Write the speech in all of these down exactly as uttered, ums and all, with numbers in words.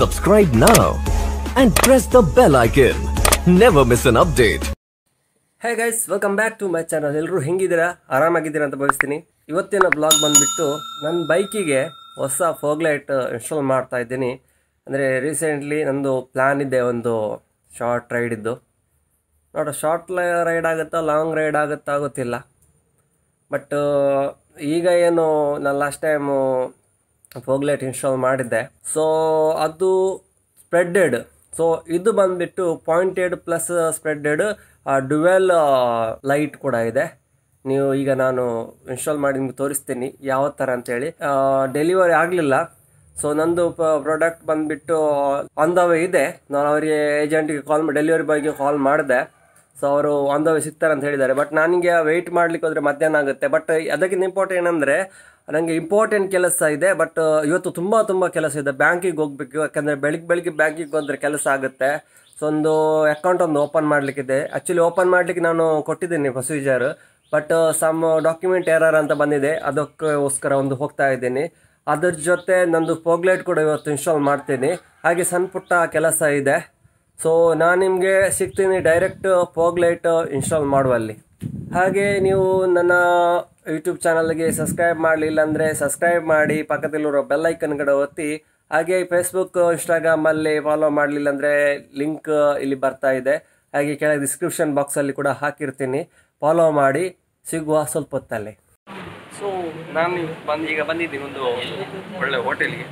Subscribe now and press the bell icon. Never miss an update. Hey guys, welcome back to my channel. ಎಲ್ಲರೂ ಹೆಂಗಿದ್ದೀರಾ? ಆರಾಮಾಗಿದ್ದೀರಾ ಅಂತ ಭಾವಿಸ್ತೀನಿ. ಇವತ್ತಿನ blog ಬಂದ್ಬಿಟ್ಟು ನನ್ನ ಬೈಕಿಗೆ ಹೊಸ ಫಾಗ್ ಲೈಟ್ ಇನ್ಸ್ಟಾಲ್ ಮಾಡ್ತಾ ಇದ್ದೀನಿ. ಅಂದರೆ ರೀಸೆಂಟ್ಲಿ ನಂದು ಪ್ಲಾನ್ ಇದೆ ಒಂದು ಶಾರ್ಟ್ ರೈಡ್ ಇದ್ದು. ನೋಡೋ ಶಾರ್ಟ್ ರೈಡ್ ಆಗುತ್ತಾ ಲಾಂಗ್ ರೈಡ್ ಆಗುತ್ತಾ ಗೊತ್ತಿಲ್ಲ. ಬಟ್ ಈಗ ಏನು ನಾನು last time fog light install ಮಾಡಿದ್ದೆ. ಸೊ ಅದು ಸ್ಪ್ರೆಡ್ಡೆಡ್. ಸೊ ಇದು ಬಂದುಬಿಟ್ಟು pointed plus spreaded dual light ಕೂಡ ಇದೆ. ನೀವು ಈಗ ನಾನು ಇನ್ಸ್ಟಾಲ್ ಮಾಡಿ ನಿಮ್ಗೆ ತೋರಿಸ್ತೀನಿ ಯಾವ ಥರ ಅಂತೇಳಿ. ಡೆಲಿವರಿ ಆಗಲಿಲ್ಲ. ಸೊ ನಂದು ಪ್ರಾಡಕ್ಟ್ ಬಂದುಬಿಟ್ಟು ಆನ್ ದ ವೇ ಇದೆ. ನಾನು ಅವರಿಗೆ ಏಜೆಂಟಿಗೆ ಕಾಲ್ ಡೆಲಿವರಿ ಬಾಯ್ಗೆ ಕಾಲ್ ಮಾಡಿದೆ. ಸೊ ಅವರು ಆನ್ ದ ವೇ ಸಿಗ್ತಾರೆ ಅಂತ ಹೇಳಿದ್ದಾರೆ. ಬಟ್ ನನಗೆ ವೆಯ್ಟ್ ಮಾಡಲಿಕ್ಕೆ ಹೋದರೆ ಮಧ್ಯಾಹ್ನ ಆಗುತ್ತೆ. ಬಟ್ ಅದಕ್ಕಿಂತ ಇಂಪಾರ್ಟೆಂಟ್ ಏನಂದರೆ ನನಗೆ ಇಂಪಾರ್ಟೆಂಟ್ ಕೆಲಸ ಇದೆ. ಬಟ್ ಇವತ್ತು ತುಂಬ ತುಂಬ ಕೆಲಸ ಇದೆ. ಬ್ಯಾಂಕಿಗೆ ಹೋಗಬೇಕು. ಯಾಕಂದರೆ ಬೆಳಿಗ್ಗೆ ಬೆಳಿಗ್ಗೆ ಬ್ಯಾಂಕಿಗೆ ಹೋದರೆ ಕೆಲಸ ಆಗುತ್ತೆ. ಸೊ ಒಂದು ಅಕೌಂಟ್ ಒಂದು ಓಪನ್ ಮಾಡಲಿಕ್ಕಿದೆ. ಆ್ಯಕ್ಚುಲಿ ಓಪನ್ ಮಾಡಲಿಕ್ಕೆ ನಾನು ಕೊಟ್ಟಿದ್ದೀನಿ procedure. But some document error ಅಂತ ಬಂದಿದೆ. ಅದಕ್ಕೋಸ್ಕರ ಒಂದು ಹೋಗ್ತಾ ಇದ್ದೀನಿ. ಅದ್ರ ಜೊತೆ ನಂದು ಫಾಗ್ ಲೈಟ್ ಕೂಡ ಇವತ್ತು ಇನ್ಸ್ಟಾಲ್ ಮಾಡ್ತೀನಿ. ಹಾಗೆ ಸಣ್ಣ ಪುಟ್ಟ ಕೆಲಸ ಇದೆ. ಸೊ ನಾನು ನಿಮಗೆ ಸಿಗ್ತೀನಿ ಡೈರೆಕ್ಟ್ ಫಾಗ್ ಲೈಟ್ ಇನ್ಸ್ಟಾಲ್ ಮಾಡುವಲ್ಲಿ. ಹಾಗೆ ನೀವು ನನ್ನ ಯೂಟ್ಯೂಬ್ ಚಾನಲ್ಗೆ ಸಬ್ಸ್ಕ್ರೈಬ್ ಮಾಡಲಿಲ್ಲ ಅಂದರೆ ಸಬ್ಸ್ಕ್ರೈಬ್ ಮಾಡಿ, ಪಕ್ಕದಲ್ಲಿರೋ ಬೆಲ್ ಐಕನ್ ಕಡೆ ಒತ್ತಿ. ಹಾಗೆ ಫೇಸ್ಬುಕ್ ಇನ್ಸ್ಟಾಗ್ರಾಮಲ್ಲಿ ಫಾಲೋ ಮಾಡಲಿಲ್ಲ ಅಂದರೆ ಲಿಂಕ್ ಇಲ್ಲಿ ಬರ್ತಾ ಇದೆ. ಹಾಗೆ ಕೆಳಗೆ ಡಿಸ್ಕ್ರಿಪ್ಷನ್ ಬಾಕ್ಸಲ್ಲಿ ಕೂಡ ಹಾಕಿರ್ತೀನಿ. ಫಾಲೋ ಮಾಡಿ. ಸಿಗುವ ಸ್ವಲ್ಪ ಹೊತ್ತಲ್ಲಿ. ಸೊ ನಾನು ಬಂದು ಈಗ ಬಂದಿದ್ದೀನಿ ಒಂದು ಒಳ್ಳೆ ಹೋಟೆಲ್ಗೆ,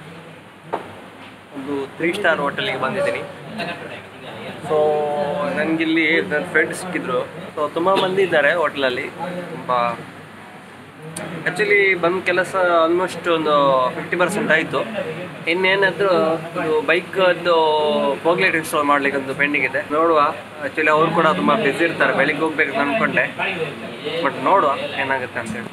ಒಂದು ತ್ರೀ ಸ್ಟಾರ್ ಹೋಟೆಲ್ಗೆ ಬಂದಿದ್ದೀನಿ. ಸೊ ನನಗಿಲ್ಲಿ ನನ್ನ ಫ್ರೆಂಡ್ ಸಿಕ್ಕಿದ್ರು. ಸೊ ತುಂಬ ಮಂದಿ ಇದ್ದಾರೆ ಹೋಟ್ಲಲ್ಲಿ. ತುಂಬ ಆ್ಯಕ್ಚುಲಿ ಬಂದ ಕೆಲಸ ಆಲ್ಮೋಸ್ಟ್ ಒಂದು ಫಿಫ್ಟಿ ಪರ್ಸೆಂಟ್ ಆಯಿತು. ಇನ್ನೇನಾದರೂ ಇದು ಬೈಕದ್ದು ಫಾಗ್ ಲೈಟ್ ಇನ್ಸ್ಟಾಲ್ ಮಾಡಲಿಕ್ಕೆ ಒಂದು ಪೆಂಡಿಂಗ್ ಇದೆ. ನೋಡುವ. ಆ್ಯಕ್ಚುಲಿ ಅವರು ಕೂಡ ತುಂಬ ಬ್ಯುಸಿ ಇರ್ತಾರೆ. ಬೆಳಿಗ್ಗೆ ಹೋಗ್ಬೇಕು ಅಂದ್ಕೊಂಡೆ. ಬಟ್ ನೋಡುವ ಏನಾಗುತ್ತೆ ಅಂತೇಳಿ.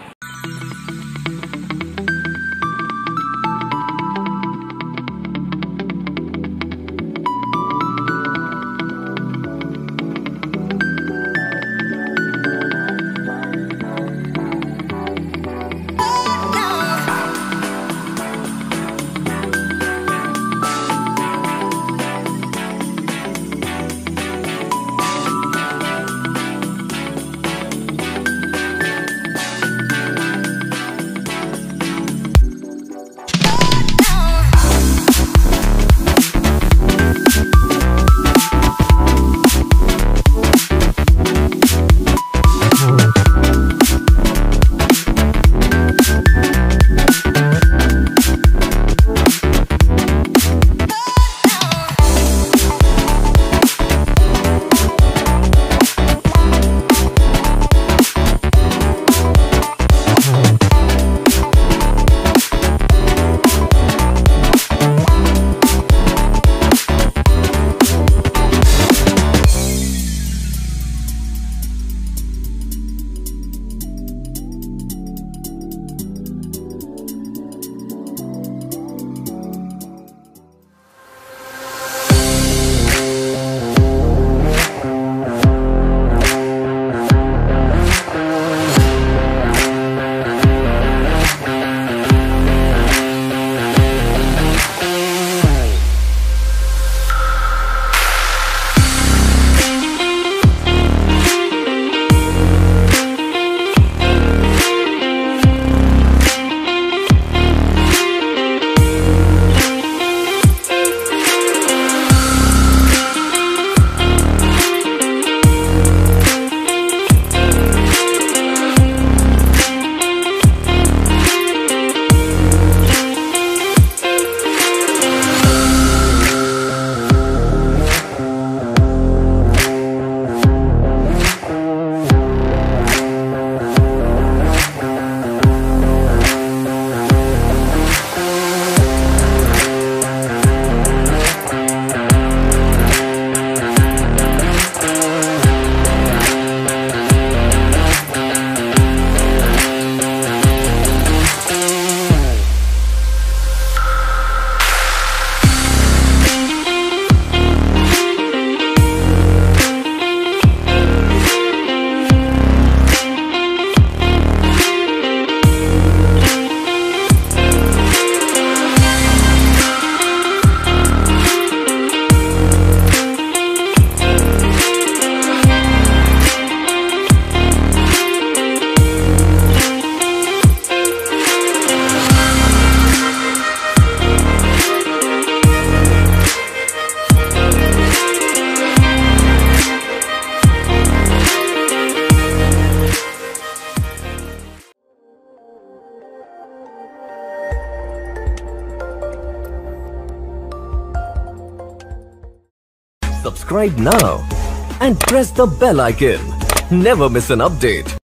subscribe now and press the bell icon. Never miss an update.